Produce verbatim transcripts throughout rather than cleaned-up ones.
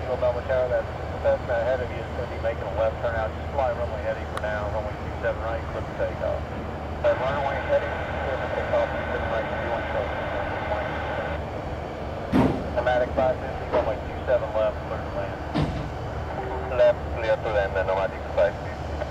Eagle Double Tower, that's Cessna ahead of you is going to be making a left turn out. Just fly runway heading for now, runway two seven right, clear for takeoff. Uh, runway heading, clear for takeoff, two seven right, two one show. Nomadic five fifty, runway two seven left, clear to land. Left, clear to land, then Nomadic five fifty.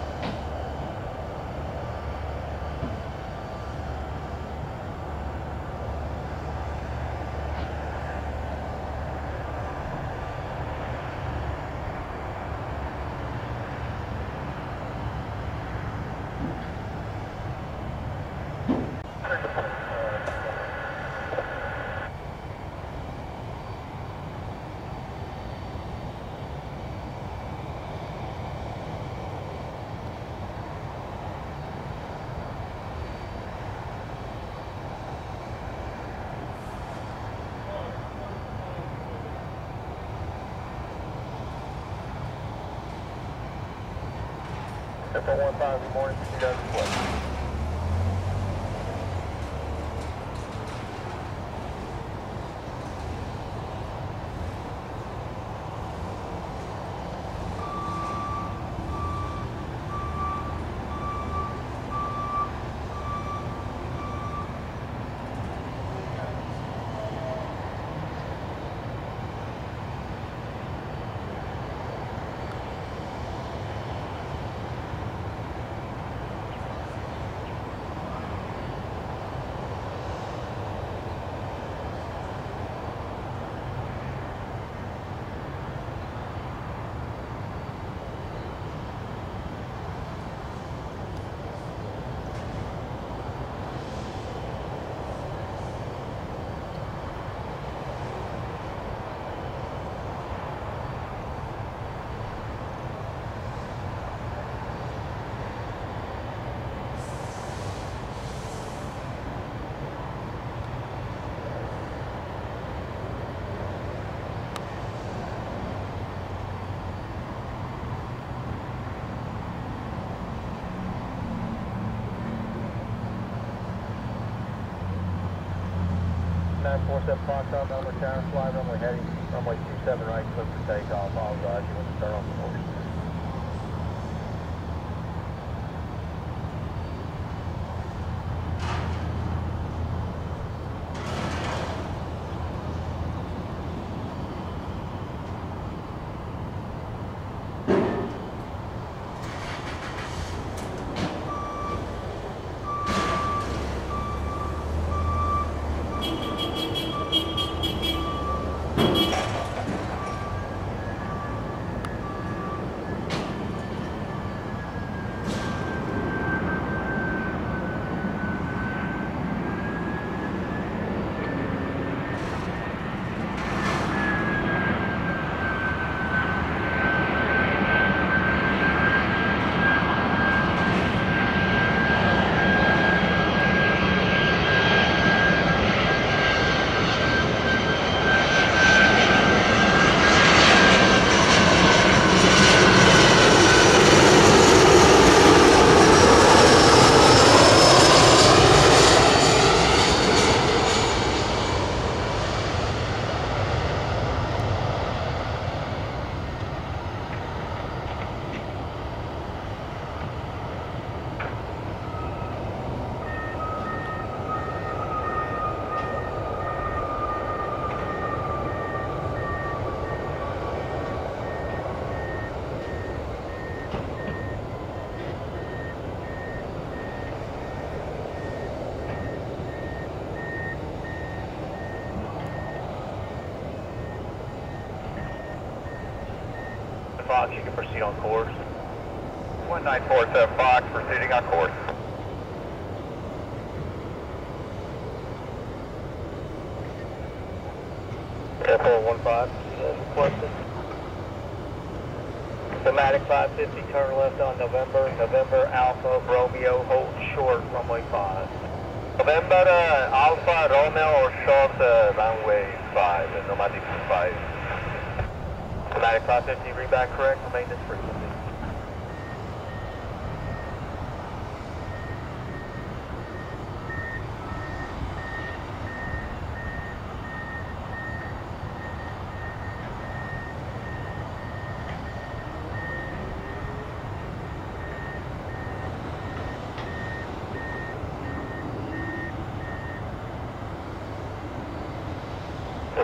four one five, good morning, proceed as requested. nine four seven Foxtrot, Melbourne Tower, fly runway heading, runway two seven right, clear for takeoff. I'll guide you when to start off the course. Fox, you can proceed on course. one nine four seven Fox, proceeding on course. Air four one five, as requested. Nomadic five fifty, turn left on November, November Alpha, Romeo, hold short, runway five. November uh, Alpha, Romeo, or short uh, runway five, and Nomadic five. Nomadic five fifty, read back correct, maintenance frequency.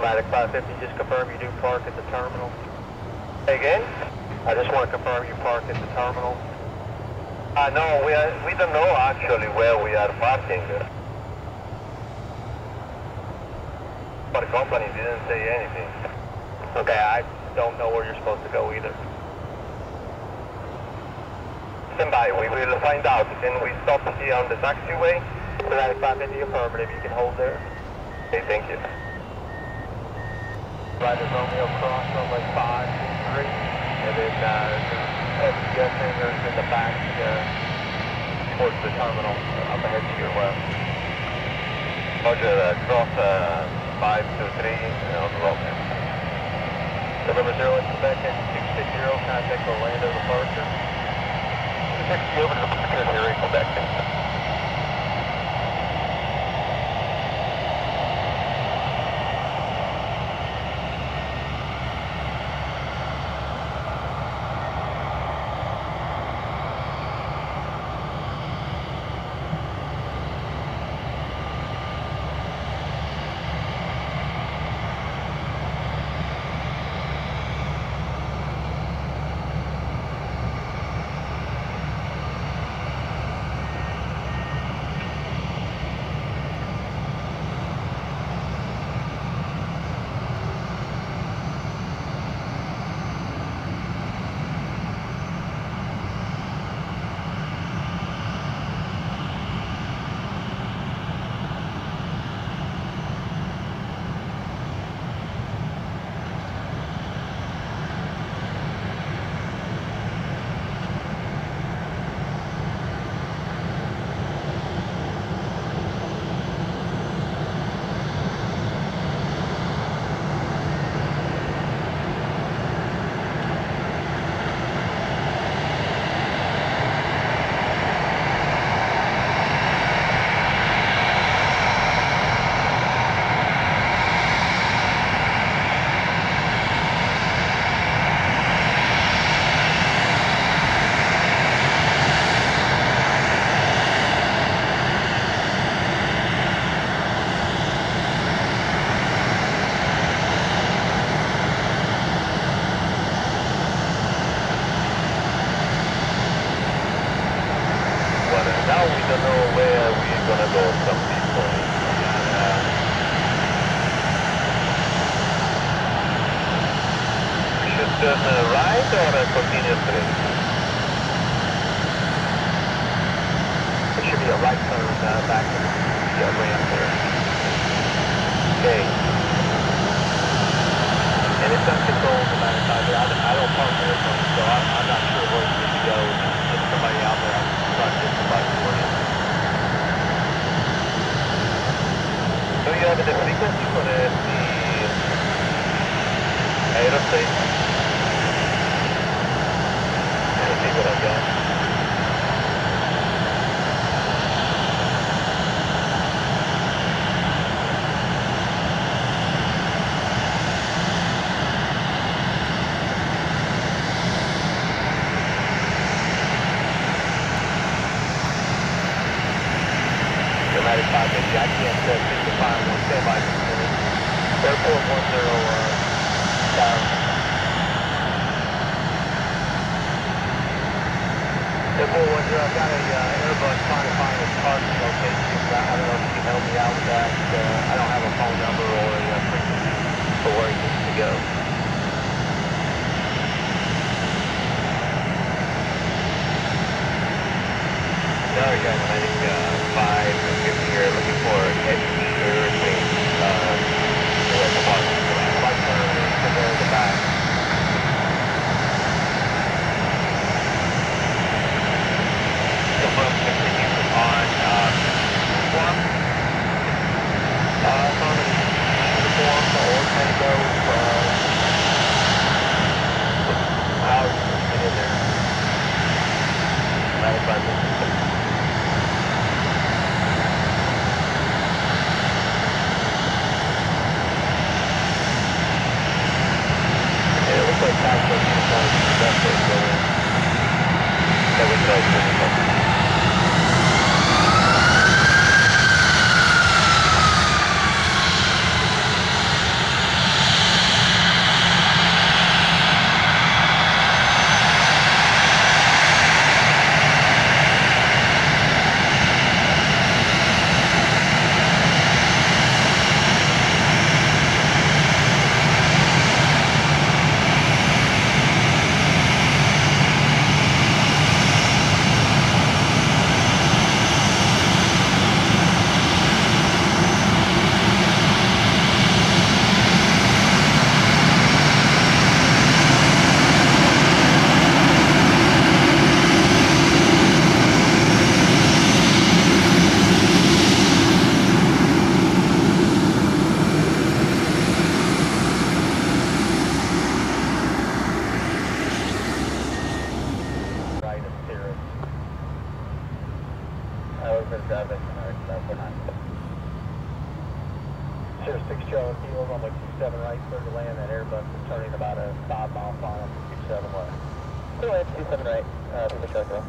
Nomadic five fifty, just confirm you do park at the terminal. Hey, again? I just want to confirm you park at the terminal. Uh, no, we, are, we don't know actually where we are parking. But the company didn't say anything. Okay, I don't know where you're supposed to go either. Stand by, we will find out. Can we stop here on the taxiway? Nomadic five fifty affirmative, you can hold there. Okay, thank you. Right at Romeo Cross, runway five three, and then uh, F P S hangars in the back uh, towards the terminal, uh, up ahead to your left. Roger, uh, cross uh, five two three on the Romeo. November zero in Quebec, two six zero, contact Orlando departure. two six zero, November zero in Quebec. Now we don't know where we're gonna go from this point. Uh, we should turn uh, right or uh, continue straight? There should be a right turn uh, back to the ramp there. Okay. And it's uncontrolled the matter of time. I, I don't park airplanes, so I, I'm not sure where you need to go. Get somebody out there. I'm trying to get somebody for you. Do you have the frequency for the, the aerospace? Let's see what I've got. I can't uh, fifty-five, one standby for a minute. Airport one zero, uh, down. Airport one zero, I've got a uh, Airbus trying to find its parking location. I don't know if you can help me out with that. Uh, I don't have a phone number or a uh, frequency for where it needs to go. There you go, I think uh, five fifty here, looking for airplane. Uh, the flight turn is there in the back. Confirm continue on uh, uniform. Uh, from uniform or Tango. Uh, how are you get in there? ninety-five minutes. Like that's what you want to do, that's what you're doing. That was nice, really. seven, American five four nine. Zero six Charlie Kilo, runway two seven right, clear to land. That Airbus is turning about a five mile final for two seven left. Clear to land, two seven right, uh, Pima Charlie Kilo.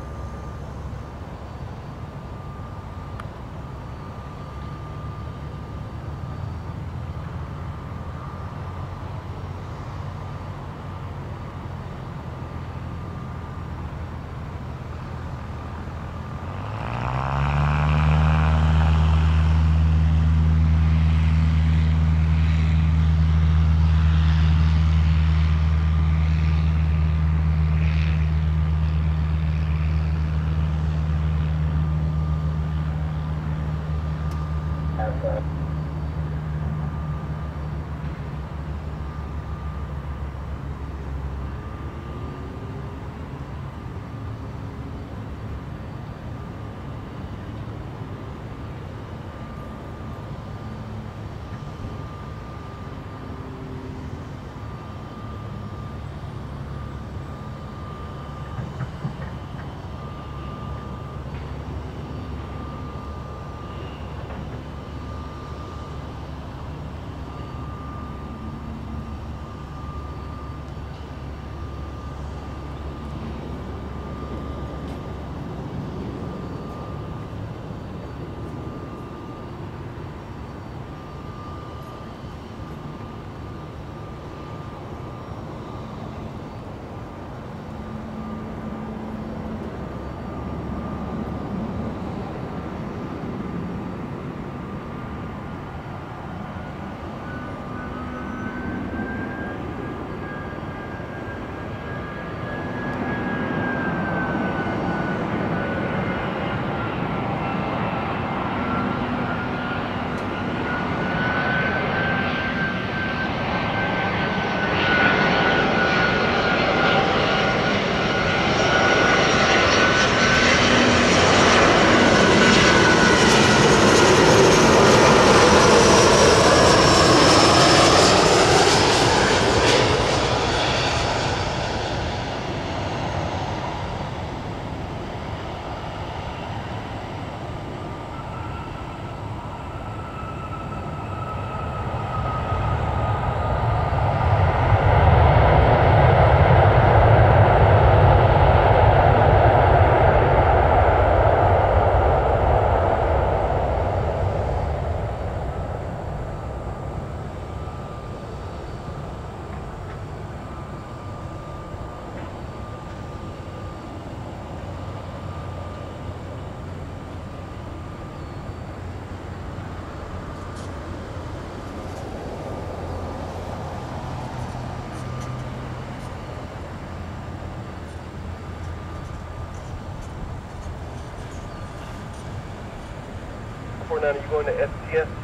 Now, are you going to S T S?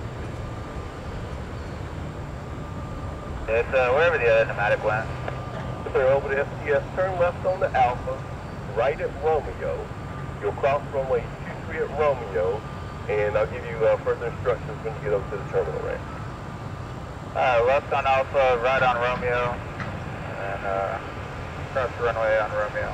It's uh, wherever the other Nomadic went. Clear over to S T S, turn left on the Alpha, right at Romeo. You'll cross runway two three at Romeo, and I'll give you uh, further instructions when you get over to the terminal ramp. Uh, left on Alpha, right on Romeo, and uh, cross the runway on Romeo.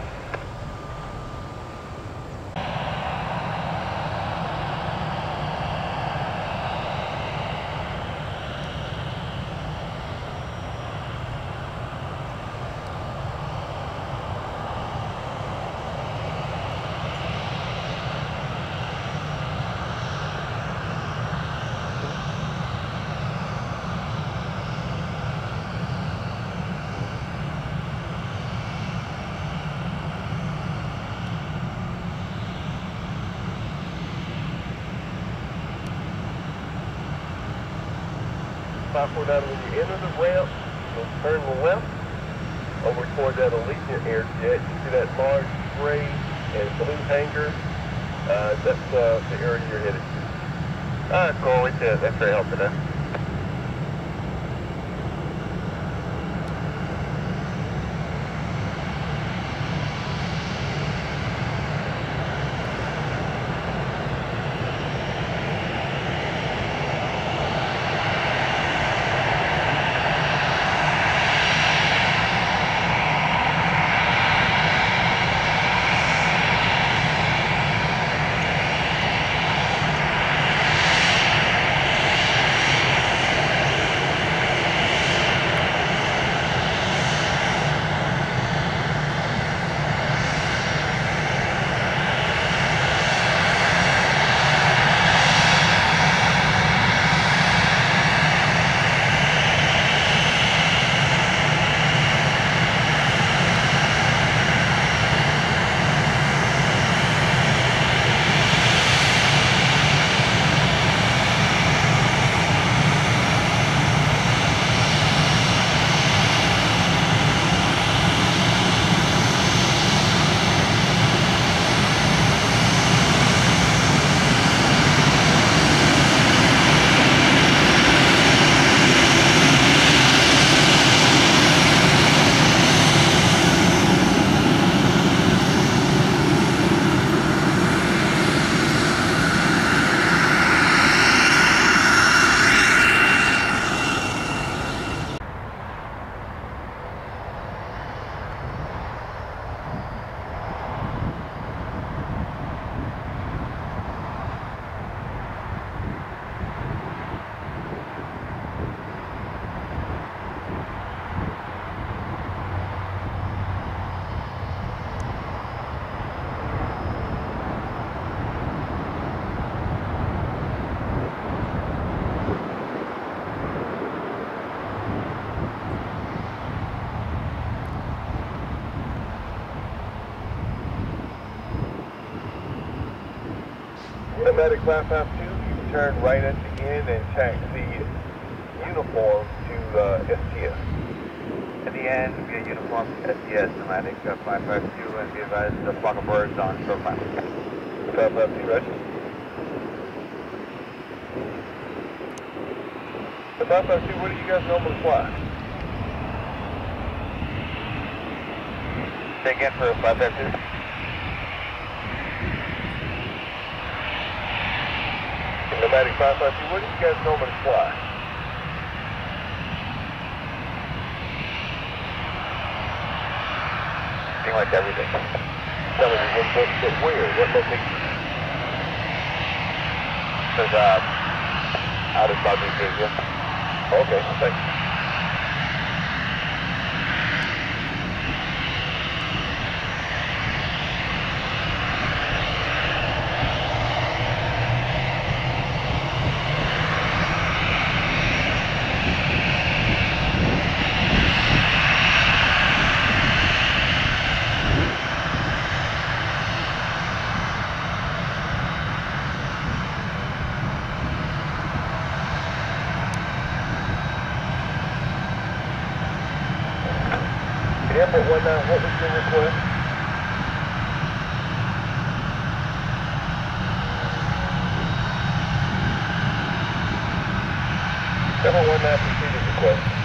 five four nine, when you enter the ramp, you'll turn left over toward that Allegiant air jet. You see that large gray and blue hangar? Uh, that's uh, the area you're headed to. Uh, cool, we did. Thanks for your help today. Nomadic five five two, you can turn right at the end and taxi uniform to uh, S T S. At the end, via uniform S T S, Nomadic uh, five five two, and be advised the flock of birds on short line. five five two, Roger. The five five two, what do you guys normally fly? Say again for five five two. Nomadic five five two, what do you guys normally fly? Pretty much everything. Tell me, what, what, what, where? What location? There's uh, out of Southeast Asia. Okay, thanks. Airport one nine, what was your request? Airport one nine, proceed as request.